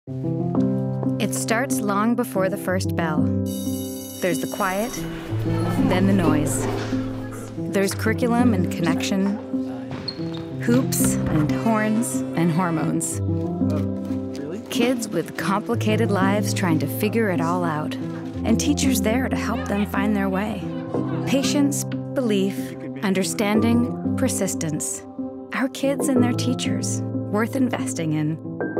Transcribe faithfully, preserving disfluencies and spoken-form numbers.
It starts long before the first bell. There's the quiet, then the noise. There's curriculum and connection, hoops and horns and hormones. Kids with complicated lives trying to figure it all out, and teachers there to help them find their way. Patience, belief, understanding, persistence. Our kids and their teachers, worth investing in.